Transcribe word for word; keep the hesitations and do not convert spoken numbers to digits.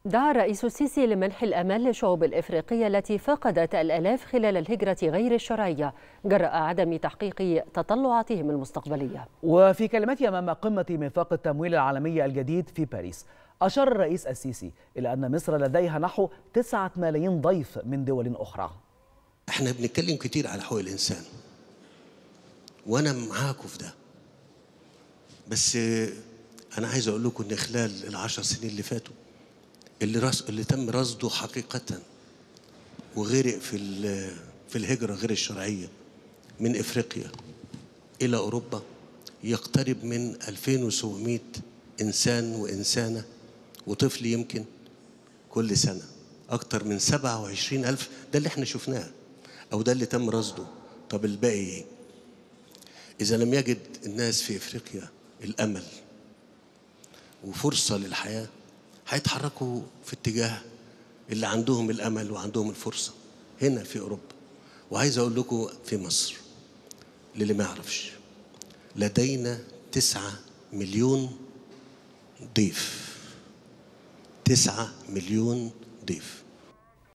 دعا الرئيس السيسي لمنح الأمان للشعوب الإفريقية التي فقدت الآلاف خلال الهجرة غير الشرعية جراء عدم تحقيق تطلعاتهم المستقبلية. وفي كلمته أمام قمة ميثاق التمويل العالمي الجديد في باريس، أشار الرئيس السيسي إلى أن مصر لديها نحو تسعة ملايين ضيف من دول أخرى. احنا بنتكلم كتير على حقوق الإنسان وأنا معاكم في ده، بس أنا عايز أقول لكم إن خلال العشر سنين اللي فاتوا اللي رص... اللي تم رصده حقيقة وغرق في في الهجرة غير الشرعية من إفريقيا إلى أوروبا يقترب من ألفين وسبعمائة إنسان وإنسانة وطفل، يمكن كل سنة أكتر من سبعة وعشرين ألف. ده اللي احنا شفناه أو ده اللي تم رصده. طب الباقي إيه؟ إذا لم يجد الناس في إفريقيا الأمل وفرصة للحياة هيتحركوا في اتجاه اللي عندهم الأمل وعندهم الفرصة هنا في أوروبا. وعايز أقول لكم في مصر للي ما يعرفش، لدينا تسعة مليون ضيف. تسعة مليون ضيف.